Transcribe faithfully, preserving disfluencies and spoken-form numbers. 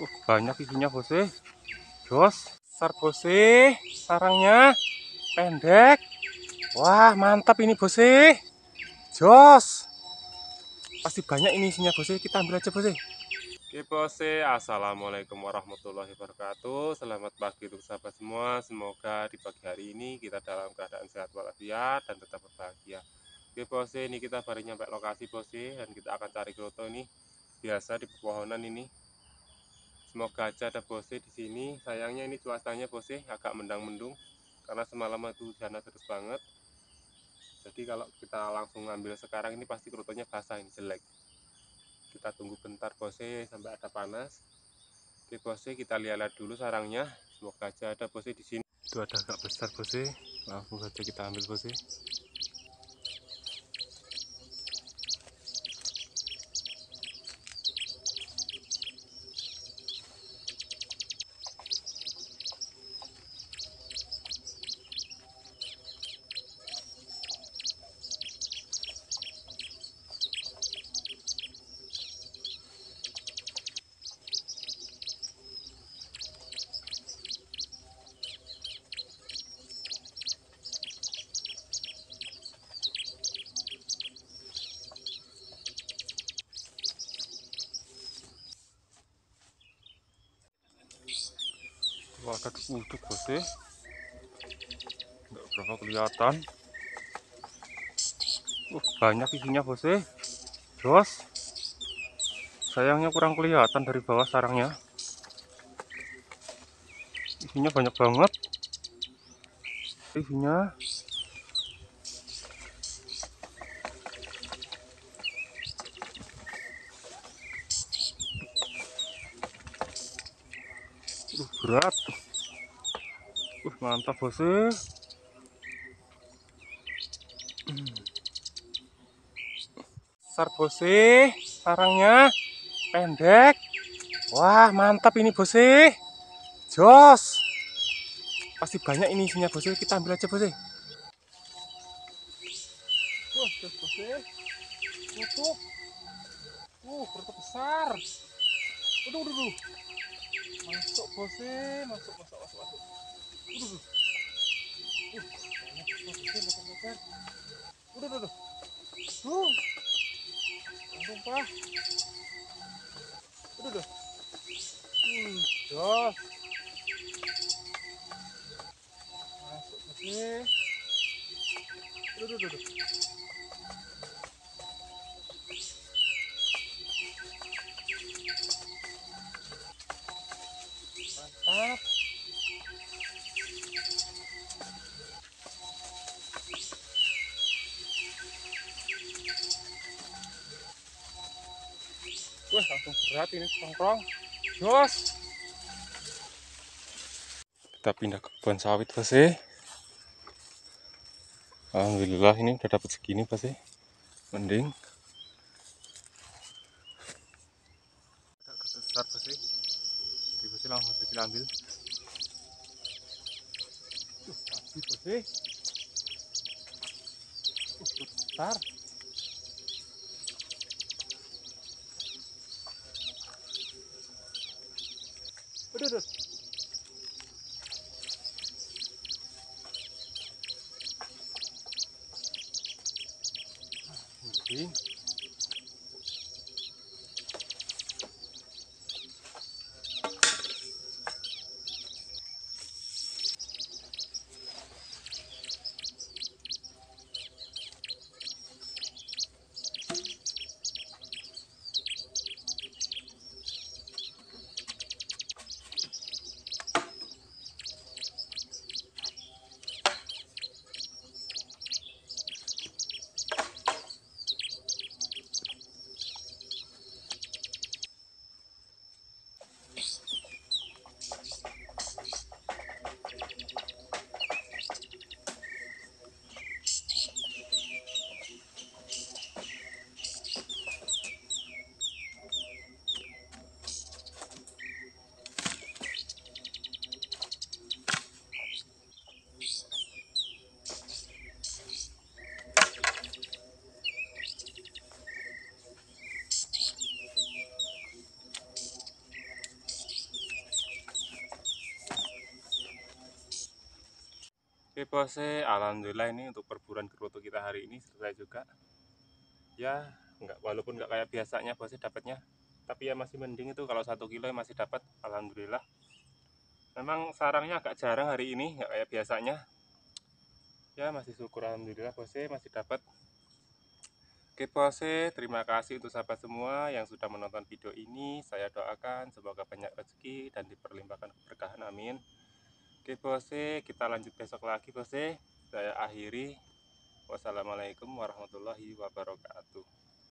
Uh, banyak isinya bose. Jos, besar bose. Sarangnya pendek. Wah, mantap ini bose. Jos. Pasti banyak ini isinya bose. Kita ambil aja bose. Oke bose, assalamualaikum warahmatullahi wabarakatuh. Selamat pagi untuk sahabat semua. Semoga di pagi hari ini kita dalam keadaan sehat walafiat dan tetap berbahagia. Oke bose, ini kita baru nyampe lokasi bose, dan kita akan cari kroto ini biasa di pepohonan ini. Semoga aja ada bose di sini. Sayangnya ini cuacanya bose agak mendang-mendung karena semalam itu hujan terus banget. Jadi kalau kita langsung ngambil sekarang ini pasti krotonya basah, ini jelek. Kita tunggu bentar bose sampai ada panas. Oke bose, kita lihat dulu sarangnya. Semoga aja ada bose di sini. Itu ada agak besar bose. Langsung saja kita ambil bose. Wah, ada uduk bose. Nggak berapa kelihatan. Uh, banyak isinya bose. Jos. Sayangnya kurang kelihatan dari bawah sarangnya. Isinya banyak banget. Isinya uh, berat. Uh, mantap bose. Besar bose. Sarangnya pendek. Wah, mantap ini bose. Jos. Pasti banyak ini isinya bose. Kita ambil aja bose. Wah, jos bose. Tutup. Uh, berapa besar. Aduh, aduh, aduh. Masuk bose, masuk, masuk, masuk, masuk. Aduh, aduh. Uh, banyak bose, meter-meter. Aduh, aduh, aduh. Uh, tumpah. Aduh, aduh. Hmm, jos. Masuk bose. Aduh, aduh, aduh. Mantap. Wah, langsung berat ini tongkrong. Jos. Kita pindah ke kebun sawit bose. Alhamdulillah ini udah dapat segini bose. Mending. Agak besar bose. Oke bose, langsung saja kita ambil. Tuh, lagi bose. Uh, besar. Aduh, aduh. Ini. Oke bose, alhamdulillah ini untuk perburuan geroto kita hari ini selesai juga. Ya, nggak walaupun nggak kayak biasanya bose dapatnya, tapi ya masih mending itu kalau satu kilo masih dapat, alhamdulillah. Memang sarangnya agak jarang hari ini, nggak kayak biasanya. Ya masih syukur alhamdulillah bose masih dapat. Oke bose, terima kasih untuk sahabat semua yang sudah menonton video ini. Saya doakan semoga banyak rezeki dan diperlimpahkan keberkahan, amin. Oke bose, kita lanjut besok lagi bose. Saya akhiri. Wassalamualaikum warahmatullahi wabarakatuh.